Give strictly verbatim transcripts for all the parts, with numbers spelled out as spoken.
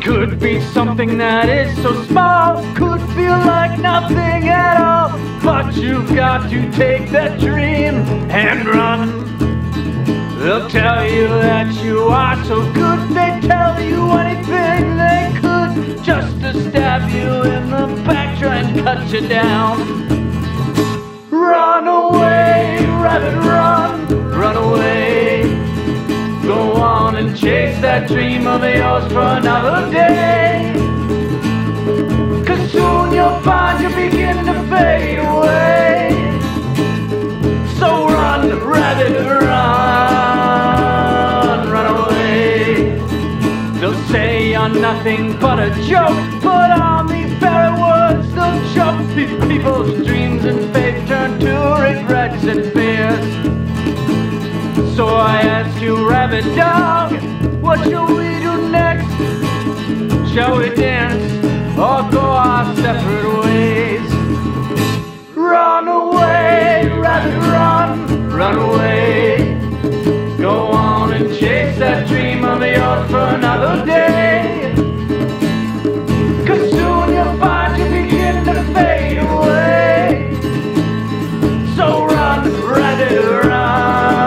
Could be something that is so small, could feel like nothing at all, but you've got to take that dream and run. They'll tell you that you are so good, they tell you anything they could, just to stab you in the back, try and cut you down. Run away, rabbit, run, run away. Go on and chase that dream of yours for another day, 'cause soon you'll find you begin to fade away. So run, rabbit, run, run away. They'll say you're nothing but a joke, but on these very words they'll choke. These people's dreams and faith turn to regrets and fears. So I ask you, rabbit dog, what shall we do next? Shall we dance or go our separate ways? Run away, rabbit, run, run away. Go on and chase that dream of yours for another day, 'cause soon you'll find you begin to fade away. So run, rabbit, run.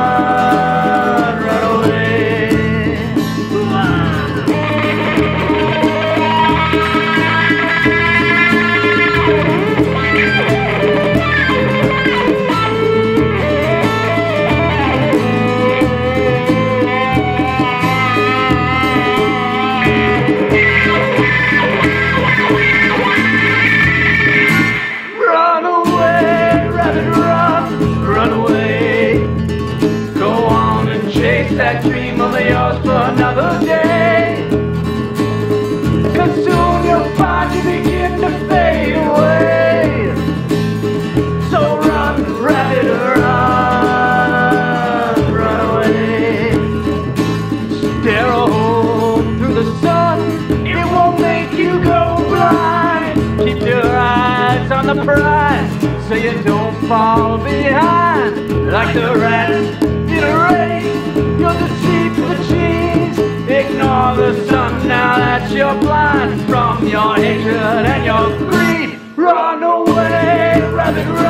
That dream of yours for another day, 'cause soon you'll find you begin to fade away. So run, rabbit, run, run away. Stare a hole through the sun, it won't make you go blind. Keep your eyes on the prize so you don't fall behind. Like the rats in a race, you're deceitful cheese. Ignore the sun now that you're blind from your hatred and your greed. Run away, rabbit, run.